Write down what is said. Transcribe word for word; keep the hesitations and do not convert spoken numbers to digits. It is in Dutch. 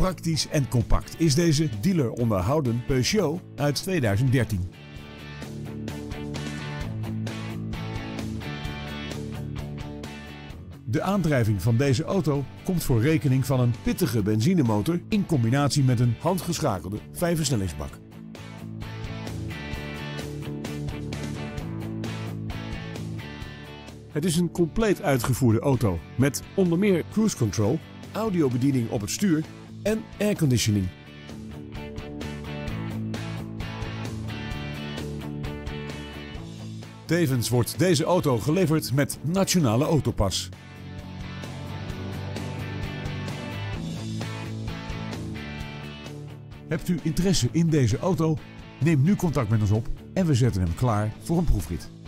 Praktisch en compact is deze dealer onderhouden Peugeot uit tweeduizend dertien. De aandrijving van deze auto komt voor rekening van een pittige benzinemotor in combinatie met een handgeschakelde vijfversnellingsbak. Het is een compleet uitgevoerde auto met onder meer cruise control, audiobediening op het stuur en airconditioning. Tevens wordt deze auto geleverd met Nationale Autopas. Hebt u interesse in deze auto? Neem nu contact met ons op en we zetten hem klaar voor een proefrit.